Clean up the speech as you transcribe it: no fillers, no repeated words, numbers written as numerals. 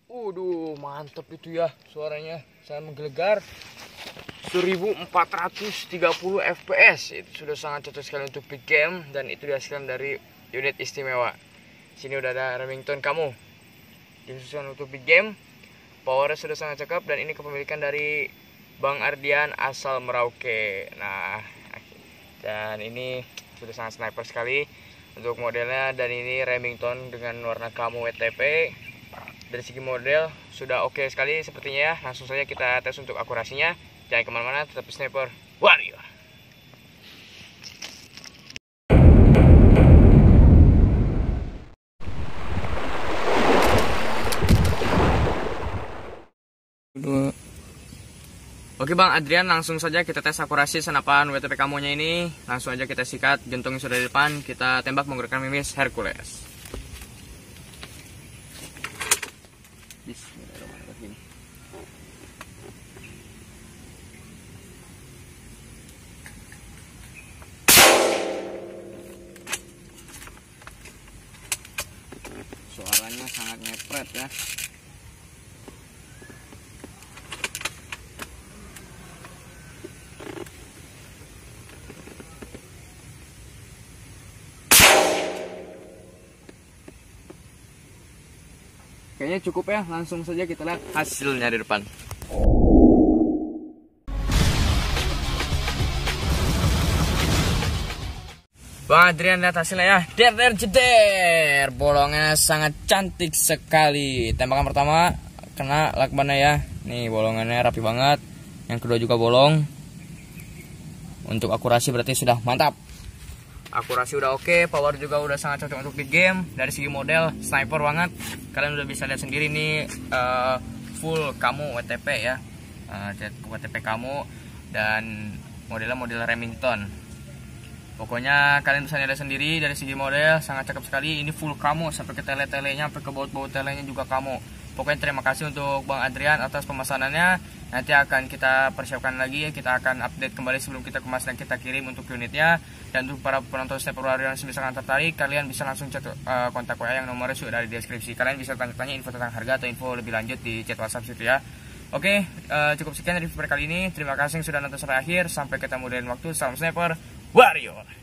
Mantap itu ya suaranya, sangat menggelegar. 1430 fps itu sudah sangat cocok sekali untuk big game, dan itu dihasilkan dari unit istimewa. Sini udah ada Remington kamu, dikhususkan untuk big game. Powernya sudah sangat cakep, dan ini kepemilikan dari Bang Ardian asal Merauke. Nah, dan ini sudah sangat sniper sekali untuk modelnya, dan ini Remington dengan warna kamu WTP. Dari segi model sudah oke sekali sepertinya ya. Langsung saja kita tes untuk akurasinya. Jangan kemana-mana, tetap sniper warrior. Oke Bang Adrian, langsung saja kita tes akurasi senapan WTP kamunya ini. Langsung aja kita sikat, jantungnya sudah di depan. Kita tembak menggunakan mimis Hercules. Bismillahirrahmanirrahim. Suaranya sangat ngepret ya. Kayaknya cukup ya, langsung saja kita lihat hasilnya di depan. Bang Adrian, lihat hasilnya ya. Jeder. Bolongnya sangat cantik sekali. Tembakan pertama kena lakbannya ya. Nih bolongannya rapi banget. Yang kedua juga bolong. Untuk akurasi berarti sudah mantap. Akurasi udah oke, power juga udah sangat cocok untuk big game. Dari segi model, sniper banget. Kalian udah bisa lihat sendiri nih, full kamu WTP ya, WTP kamu, dan modelnya model Remington. Pokoknya kalian bisa lihat sendiri dari segi model sangat cakep sekali. Ini full kamu sampai ke tele-telenya, sampai ke baut-baut telenya juga kamu. Pokoknya terima kasih untuk Bang Adrian atas pemesanannya. Nanti akan kita persiapkan lagi, kita akan update kembali sebelum kita kemas dan kita kirim untuk unitnya. Dan untuk para penonton Sniper Warrior yang misalkan tertarik, kalian bisa langsung chat kontak WA yang nomornya sudah ada di deskripsi. Kalian bisa tanya-tanya info tentang harga atau info lebih lanjut di chat WhatsApp situ ya. Oke, cukup sekian review kali ini. Terima kasih yang sudah nonton sampai akhir. Sampai ketemu di lain waktu. Salam Sniper Warrior.